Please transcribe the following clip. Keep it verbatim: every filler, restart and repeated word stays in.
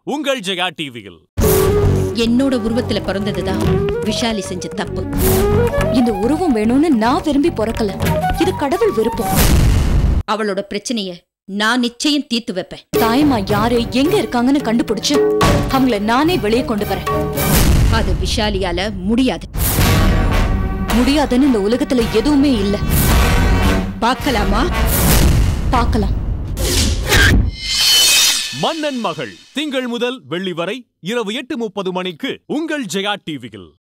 உங்கள் ஜெயா டிவியில். என்னோட உருவத்துல பிறந்ததுதான் விஷாலி செஞ்ச தப்பு. இந்த உருவம் வேணும்னு நான் விரும்பி பிறக்கல. இது கடவுள் விருப்பம். அவளோட பிரச்சனைய நான் நிச்சயம் தீர்த்து வைப்பேன். தாயம்மா யாரு எங்க இருக்காங்கன்னு கண்டுபிடிச்சு அவங்கள நானே வெளியே கொண்டு வரேன். அது விஷாலியால முடியாது. முடியாதுன்னு இந்த உலகத்துல எதுவுமே இல்ல. பார்க்கலாமா? பார்க்கலாம். மன்னன் மகள் திங்கள் முதல் வெள்ளி வரை இரவு எட்டு முப்பது மணிக்கு உங்கள் ஜெயா டிவியில்.